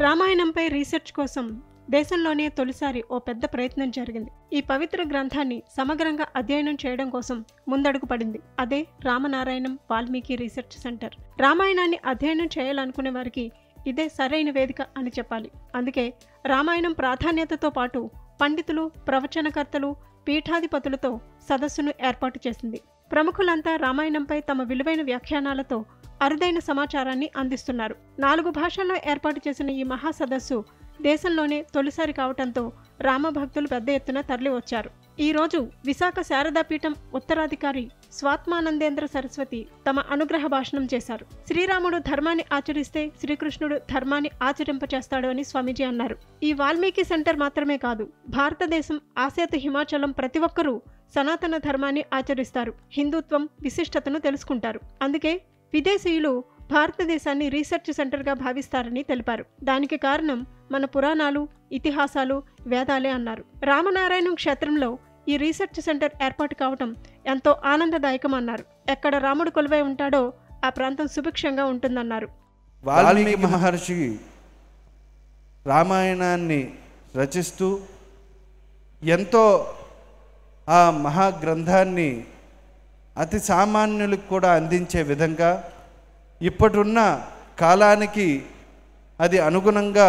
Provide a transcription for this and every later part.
రామాయణంపై research కోసం దేశంలోనే తొలిసారి ఓ పెద్ద ప్రయత్నం జరిగింది. ఈ పవిత్ర గ్రంథాన్ని సమగ్రంగా అధ్యయనం చేయడం కోసం ముందడుగు పడింది. అదే రామనారాయణం వాల్మీకి రీసెర్చ్ సెంటర్. రామాయణాన్ని అధ్యయనం చేయాలనుకునే వారికి ఇదే సరైన వేదిక అని చెప్పాలి. అందుకే రామాయణం ప్రాధాన్యతతో పాటు పండితులు, ప్రవచనకర్తలు, పీఠాధిపతులతో సదస్సును ఏర్పాటు చేసింది. ప్రముఖులంతా రామాయణంపై తమ విలువైన వ్యాఖ్యానాలతో అరుదైన సమాచారాన్ని అందిస్తున్నారు. 4 భాషల్లో ఏర్పాటు చేసిన ఈ మహాసదస్సు దేశంలోనే తొలిసారి కావటంతో రామభక్తులు పెద్ద ఎత్తున తరలివచ్చారు. ఈ రోజు విశాఖ శారదాపీఠం ఉత్తరాధికారి స్వాత్మానందేంద్ర సరస్వతి తమ అనుగ్రహ భాషణం చేశారు. శ్రీరాముడు ధర్మాన్ని ఆచరిస్తే శ్రీకృష్ణుడు ధర్మాన్ని ఆచరింపచేస్తాడు అని స్వామీజీ అన్నారు. ఈ వాల్మీకి సెంటర్ మాత్రమే కాదు, భారతదేశం, ఆసేతు, హిమాచలం ప్రతి ఒక్కరూ సనాతన ధర్మాన్ని ఆచరిస్తారు. హిందుత్వం విశిష్టతను తెలుసుకుంటారు. అందుకే విదేశీయులు భారతదేశాన్ని రీసెర్చ్ సెంటర్గా భావిస్తారని తెలిపారు. దానికి కారణం మన పురాణాలు, ఇతిహాసాలు, వేదాలే అన్నారు. రామనారాయణం క్షేత్రంలో ఈ రీసెర్చ్ సెంటర్ ఏర్పాటు కావటం ఎంతో ఆనందదాయకం అన్నారు. ఎక్కడ రాముడు కొలువై ఉంటాడో ఆ ప్రాంతం సుభిక్షంగా ఉంటుందన్నారు. వాల్మీకి మహర్షి రామాయణాన్ని రచిస్తూ ఎంతో ఆ మహాగ్రంథాన్ని అతి సామాన్యులకు కూడా అందించే విధంగా ఇప్పటిన్న కాలానికి అది అనుగుణంగా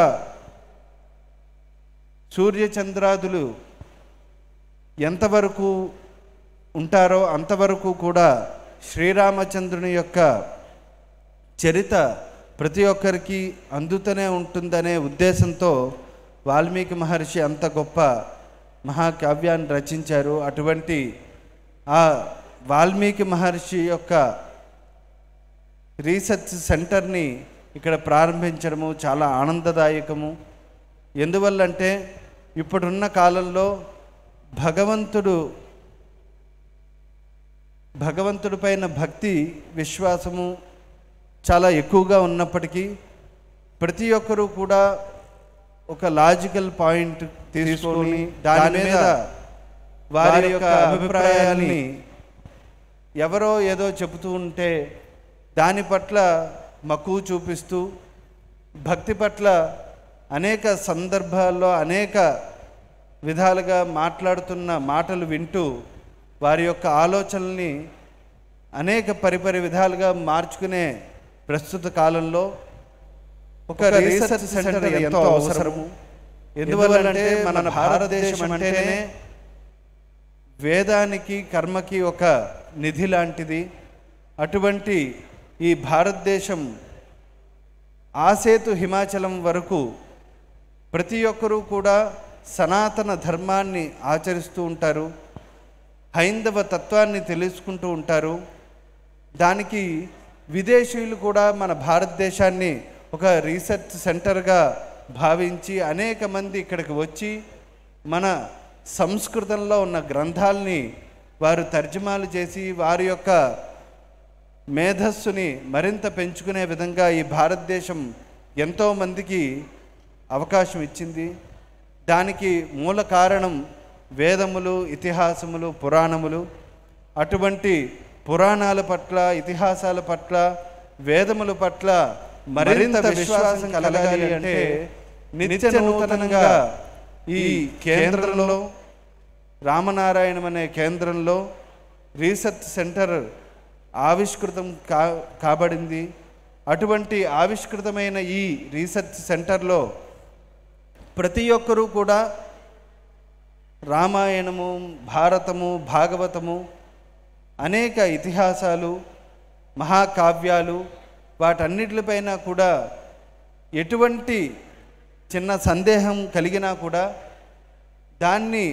సూర్యచంద్రాదులు ఎంతవరకు ఉంటారో అంతవరకు కూడా శ్రీరామచంద్రుని యొక్క చరిత ప్రతి ఒక్కరికి అందుతూనే ఉంటుందనే ఉద్దేశంతో వాల్మీకి మహర్షి అంత గొప్ప మహాకావ్యాన్ని రచించారు. అటువంటి ఆ వాల్మీకి మహర్షి యొక్క రీసెర్చ్ సెంటర్ని ఇక్కడ ప్రారంభించడము చాలా ఆనందదాయకము. ఎందువల్లంటే ఇప్పుడున్న కాలంలో భగవంతుడి పైన భక్తి, విశ్వాసము చాలా ఎక్కువగా ఉన్నప్పటికీ ప్రతి ఒక్కరూ కూడా ఒక లాజికల్ పాయింట్ తీసుకొని దాని మీద వారి యొక్క అభిప్రాయాన్ని ఎవరో ఏదో చెబుతూ ఉంటే దాని పట్ల మక్కువ చూపిస్తూ భక్తి పట్ల అనేక సందర్భాల్లో అనేక విధాలుగా మాట్లాడుతున్న మాటలు వింటూ వారి యొక్క ఆలోచనల్ని అనేక పరిపరి విధాలుగా మార్చుకునే ప్రస్తుత కాలంలో ఒక రీసెర్చ్ సెంటర్ ఎంతో అవసరము. ఎందువల్లంటే మన భారతదేశం అంటేనే వేదానికి, కర్మకి ఒక నిధి లాంటిది. అటువంటి ఈ భారతదేశం ఆసేతు హిమాచలం వరకు ప్రతి ఒక్కరూ కూడా సనాతన ధర్మాన్ని ఆచరిస్తూ ఉంటారు, హైందవ తత్వాన్ని తెలుసుకుంటూ ఉంటారు. దానికి విదేశీయులు కూడా మన భారతదేశాన్ని ఒక రీసెర్చ్ సెంటర్గా భావించి అనేక మంది ఇక్కడికి వచ్చి మన సంస్కృతంలో ఉన్న గ్రంథాలని వారు తర్జుమాలు చేసి వారి యొక్క మేధస్సుని మరింత పెంచుకునే విధంగా ఈ భారతదేశం ఎంతోమందికి అవకాశం ఇచ్చింది. దానికి మూల కారణం వేదములు, ఇతిహాసములు, పురాణములు. అటువంటి పురాణాల పట్ల, ఇతిహాసాల పట్ల, వేదముల పట్ల మరింత విశ్వాసం కలగాలి అంటే నిత్య నూతనంగా ఈ కేంద్రంలో, రామనారాయణం అనే కేంద్రంలో రీసెర్చ్ సెంటర్ ఆవిష్కృతం కాబడింది. అటువంటి ఆవిష్కృతమైన ఈ రీసెర్చ్ సెంటర్లో ప్రతి ఒక్కరూ కూడా రామాయణము, భారతము, భాగవతము, అనేక ఇతిహాసాలు, మహాకావ్యాలు, వాటన్నిటిపైన కూడా ఎటువంటి చిన్న సందేహం కలిగినా కూడా దాన్ని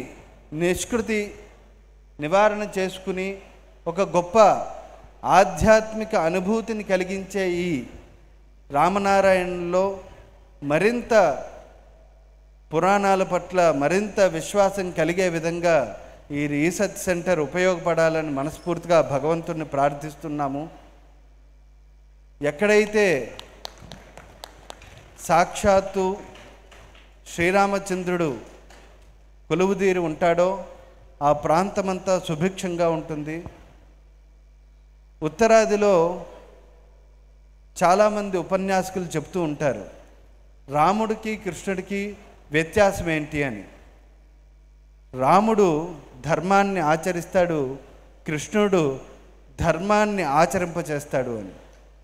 నివారణ చేసుకుని ఒక గొప్ప ఆధ్యాత్మిక అనుభూతిని కలిగించే ఈ రామనారాయణలో మరింత పురాణాల పట్ల మరింత విశ్వాసం కలిగే విధంగా ఈ రీసెర్చ్ సెంటర్ ఉపయోగపడాలని మనస్ఫూర్తిగా భగవంతుడిని ప్రార్థిస్తున్నాము. ఎక్కడైతే సాక్షాత్తు శ్రీరామచంద్రుడు కొలువుదీరి ఉంటాడో ఆ ప్రాంతమంతా సుభిక్షంగా ఉంటుంది. ఉత్తరాదిలో చాలామంది ఉపన్యాసకులు చెప్తూ ఉంటారు, రాముడికి కృష్ణుడికి వ్యత్యాసం ఏంటి అని. రాముడు ధర్మాన్ని ఆచరిస్తాడు, కృష్ణుడు ధర్మాన్ని ఆచరింపచేస్తాడు అని.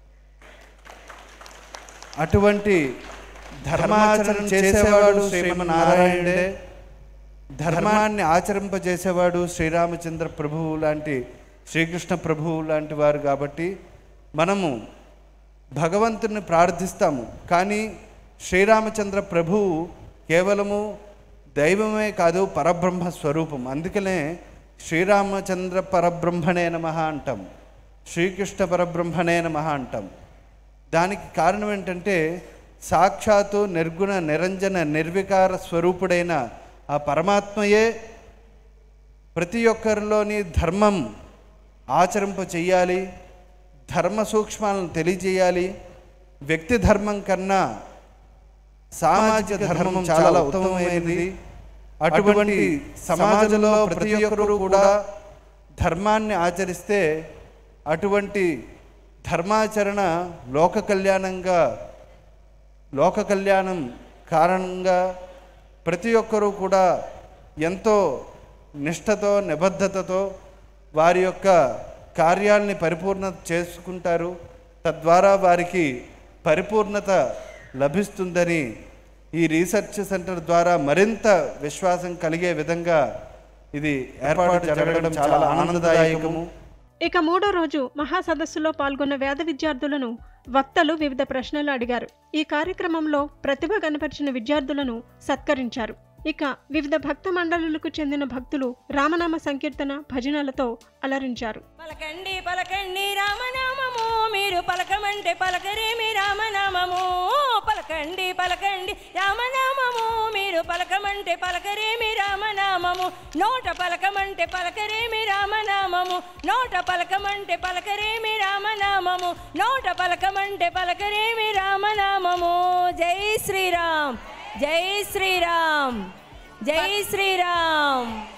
అటువంటి ధర్మాచరణ చేసేవాడు శ్రీమన్నారాయణుడే, ధర్మాన్ని ఆచరింపజేసేవాడు శ్రీరామచంద్ర ప్రభువు లాంటి, శ్రీకృష్ణ ప్రభువు లాంటి వారు. కాబట్టి మనము భగవంతుని ప్రార్థిస్తాము, కానీ శ్రీరామచంద్ర ప్రభువు కేవలము దైవమే కాదు, పరబ్రహ్మ స్వరూపం. అందుకనే శ్రీరామచంద్ర పరబ్రహ్మణే నమః అంటాం, శ్రీకృష్ణ పరబ్రహ్మణే నమః అంటాం. దానికి కారణం ఏంటంటే సాక్షాత్తు నిర్గుణ నిరంజన నిర్వికార స్వరూపుడైన ఆ పరమాత్మయే ప్రతి ఒక్కరిలోని ధర్మం ఆచరింప చెయ్యాలి, ధర్మ సూక్ష్మాలను తెలియజేయాలి. వ్యక్తి ధర్మం కన్నా సామాజిక ధర్మం చాలా ఉత్తమమైనది. అటువంటి సమాజంలో ప్రతి ఒక్కరూ కూడా ధర్మాన్ని ఆచరిస్తే అటువంటి ధర్మాచరణ లోక కళ్యాణం కారణంగా ప్రతి ఒక్కరూ కూడా ఎంతో నిష్ఠతో నిబద్ధతతో వారి యొక్క కార్యాలని పరిపూర్ణత చేసుకుంటారు. తద్వారా వారికి పరిపూర్ణత లభిస్తుందని ఈ రీసెర్చ్ సెంటర్ ద్వారా మరింత విశ్వాసం కలిగే విధంగా ఇది ఏర్పాటు జరగడం చాలా ఆనందదాయకము. ఇక మూడో రోజు మహాసదస్సులో పాల్గొన్న వేద విద్యార్థులను వక్తలు వివిధ ప్రశ్నలు అడిగారు. ఈ కార్యక్రమంలో ప్రతిభ కనపరిచిన విద్యార్థులను సత్కరించారు. ఇక వివిధ భక్త మండలులకు చెందిన భక్తులు రామనామ సంకీర్తన భజనలతో అలరించారు. పలకండి పలకండి రామనామము, మీరు పలకమంటే పలకరేమి రామనామము. పలకండి పలకండి రామనామము, మీరు పలకమంటే పలకరేమి రామనామము. నోట పలకమంటే పలకరేమి రామనామము, నోట పలకమంటే పలకరేమి రామనామము, నోట పలకమంటే పలకరేమి రామనామము. జై శ్రీరామ్, జై శ్రీరామ్, జై శ్రీరామ్.